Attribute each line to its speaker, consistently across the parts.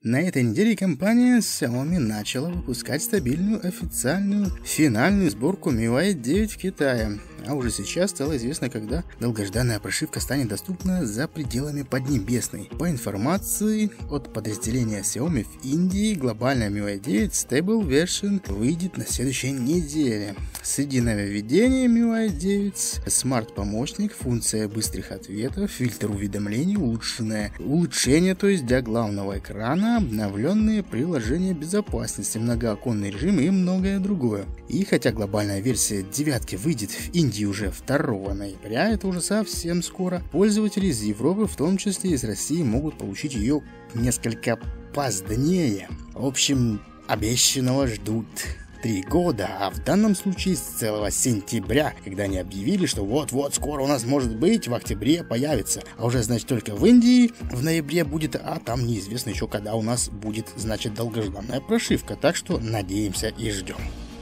Speaker 1: На этой неделе компания Xiaomi начала выпускать стабильную официальную финальную сборку MIUI 9 в Китае. А уже сейчас стало известно, когда долгожданная прошивка станет доступна за пределами Поднебесной. По информации от подразделения Xiaomi в Индии, глобальная MIUI 9 Stable Version выйдет на следующей неделе. Среди нововведений MIUI 9 смарт-помощник, функция быстрых ответов, фильтр уведомлений улучшение, то есть для главного экрана, обновленные приложения безопасности, многооконный режим и многое другое. И хотя глобальная версия девятки выйдет в Индии уже 2 ноября, это уже совсем скоро, пользователи из Европы, в том числе из России, могут получить ее несколько позднее. В общем, обещанного ждут 3 года, а в данном случае с целого сентября, когда они объявили, что вот-вот скоро у нас может быть, в октябре появится, а уже, значит, только в Индии в ноябре будет, а там неизвестно еще когда у нас будет, значит, долгожданная прошивка, так что надеемся и ждем.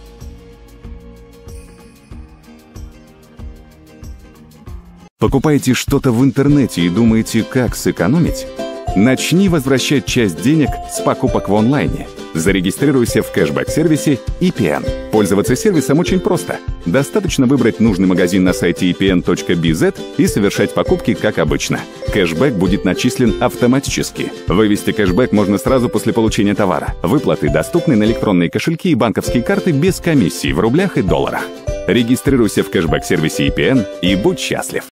Speaker 2: Покупаете что-то в интернете и думаете, как сэкономить? Начни возвращать часть денег с покупок в онлайне. Зарегистрируйся в кэшбэк-сервисе EPN. Пользоваться сервисом очень просто. Достаточно выбрать нужный магазин на сайте epn.bz и совершать покупки как обычно. Кэшбэк будет начислен автоматически. Вывести кэшбэк можно сразу после получения товара. Выплаты доступны на электронные кошельки и банковские карты без комиссий в рублях и долларах. Регистрируйся в кэшбэк-сервисе EPN и будь счастлив.